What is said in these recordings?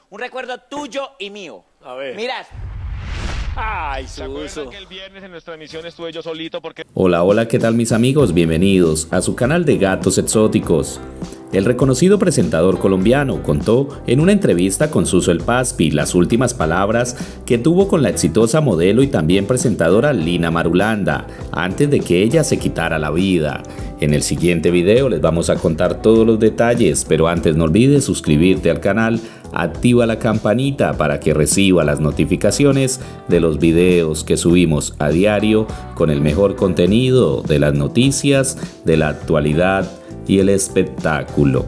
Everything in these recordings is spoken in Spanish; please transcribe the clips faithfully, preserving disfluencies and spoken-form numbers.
Un recuerdo tuyo y mío. A ver. Mirad. Ay, ¿Se acuerdan Suso. que el viernes en nuestra emisión estuve yo solito porque... Hola, hola, ¿qué tal mis amigos? Bienvenidos a su canal de Gatos Exóticos. El reconocido presentador colombiano contó en una entrevista con Suso el Paspi las últimas palabras que tuvo con la exitosa modelo y también presentadora Lina Marulanda antes de que ella se quitara la vida. En el siguiente video les vamos a contar todos los detalles, pero antes no olvides suscribirte al canal, activa la campanita para que reciba las notificaciones de los videos que subimos a diario con el mejor contenido de las noticias, de la actualidad y el espectáculo.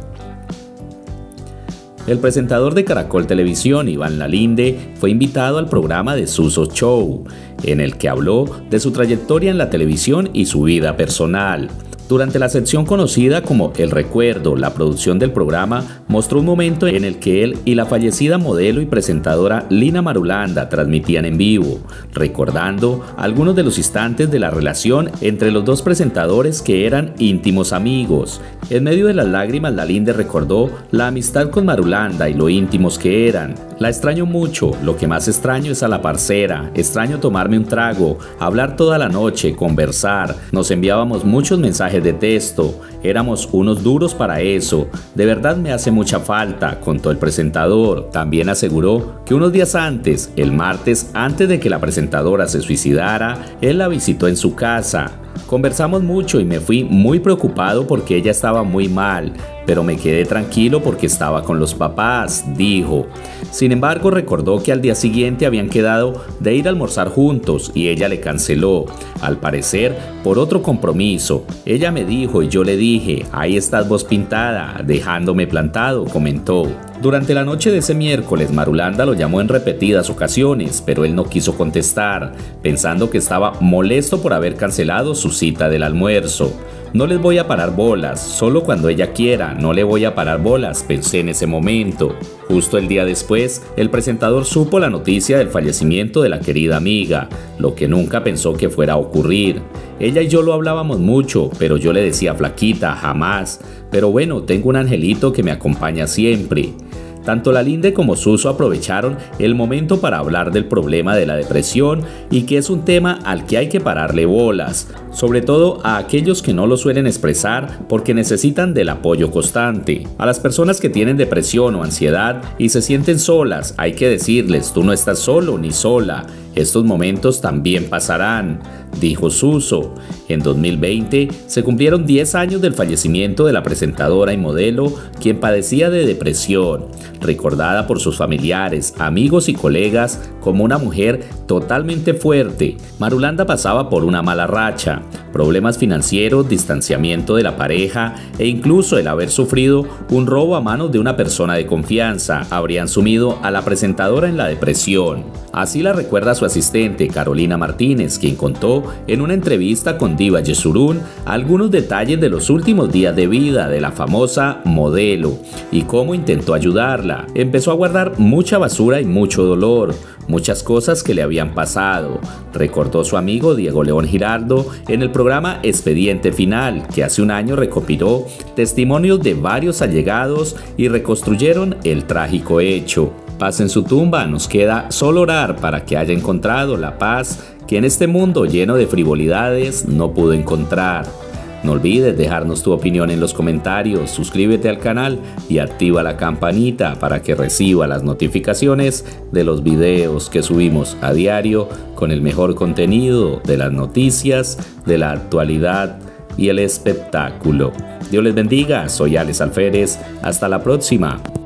El presentador de Caracol Televisión, Iván Lalinde, fue invitado al programa de Suso Show, en el que habló de su trayectoria en la televisión y su vida personal. Durante la sección conocida como El Recuerdo, la producción del programa mostró un momento en el que él y la fallecida modelo y presentadora Lina Marulanda transmitían en vivo, recordando algunos de los instantes de la relación entre los dos presentadores que eran íntimos amigos. En medio de las lágrimas, Lalinde recordó la amistad con Marulanda y lo íntimos que eran. La extraño mucho, lo que más extraño es a la parcera, extraño tomarme un trago, hablar toda la noche, conversar, nos enviábamos muchos mensajes de texto, éramos unos duros para eso, de verdad me hace mucha falta, contó el presentador. También aseguró que unos días antes, el martes, antes de que la presentadora se suicidara, él la visitó en su casa. Conversamos mucho y me fui muy preocupado porque ella estaba muy mal, pero me quedé tranquilo porque estaba con los papás, dijo. Sin embargo, recordó que al día siguiente habían quedado de ir a almorzar juntos y ella le canceló, al parecer por otro compromiso. Ella me dijo y yo le dije, ahí estás vos pintada, dejándome plantado, comentó. Durante la noche de ese miércoles, Marulanda lo llamó en repetidas ocasiones, pero él no quiso contestar, pensando que estaba molesto por haber cancelado su cita del almuerzo. No les voy a parar bolas, solo cuando ella quiera, no le voy a parar bolas, pensé en ese momento. Justo el día después, el presentador supo la noticia del fallecimiento de la querida amiga, lo que nunca pensó que fuera a ocurrir. Ella y yo lo hablábamos mucho, pero yo le decía flaquita, jamás. Pero bueno, tengo un angelito que me acompaña siempre. Tanto Lalinde como Suso aprovecharon el momento para hablar del problema de la depresión y que es un tema al que hay que pararle bolas, sobre todo a aquellos que no lo suelen expresar porque necesitan del apoyo constante. A las personas que tienen depresión o ansiedad y se sienten solas, hay que decirles, tú no estás solo ni sola, estos momentos también pasarán, dijo Suso. En dos mil veinte se cumplieron diez años del fallecimiento de la presentadora y modelo, quien padecía de depresión, recordada por sus familiares, amigos y colegas como una mujer totalmente fuerte. Marulanda pasaba por una mala racha, problemas financieros, distanciamiento de la pareja e incluso el haber sufrido un robo a manos de una persona de confianza habrían sumido a la presentadora en la depresión. Así la recuerda su asistente Carolina Martínez, quien contó en una entrevista con Diva Yesurún algunos detalles de los últimos días de vida de la famosa modelo y cómo intentó ayudarla. Empezó a guardar mucha basura y mucho dolor, muchas cosas que le habían pasado, recordó su amigo Diego León Giraldo en el programa Expediente Final, que hace un año recopiló testimonios de varios allegados y reconstruyeron el trágico hecho. Paz en su tumba, nos queda solo orar para que haya encontrado la paz que en este mundo lleno de frivolidades no pudo encontrar. No olvides dejarnos tu opinión en los comentarios, suscríbete al canal y activa la campanita para que reciba las notificaciones de los videos que subimos a diario con el mejor contenido de las noticias, de la actualidad y el espectáculo. Dios les bendiga, soy Alex Alférez, hasta la próxima.